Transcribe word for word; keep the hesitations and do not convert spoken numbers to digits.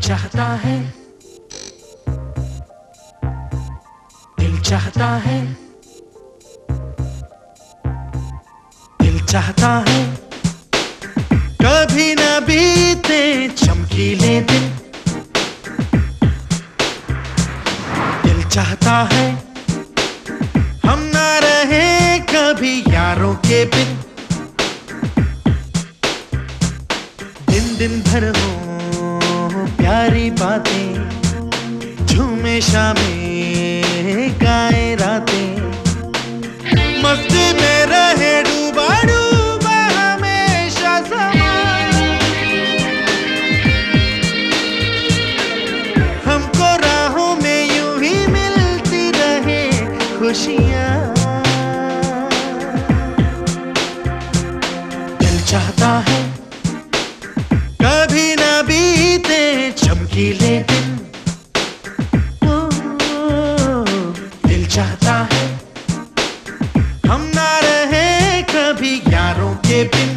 चाहता है, दिल चाहता है, दिल चाहता है कभी न बीते चमकीले दिन। दिल चाहता है हम ना रहे कभी यारों के बिन। दिन दिन भर हो प्यारी बातें, झूमे शामें गाए रातें, मस्ती में रहे डूबा डूबा हमेशा समा। हमको राहों में यूं ही मिलती रहे खुशियाँ। दिल चाहता है कभी ना बीते चमकीले दिन। ओ, दिल चाहता है हम ना रहे कभी यारों के बिन।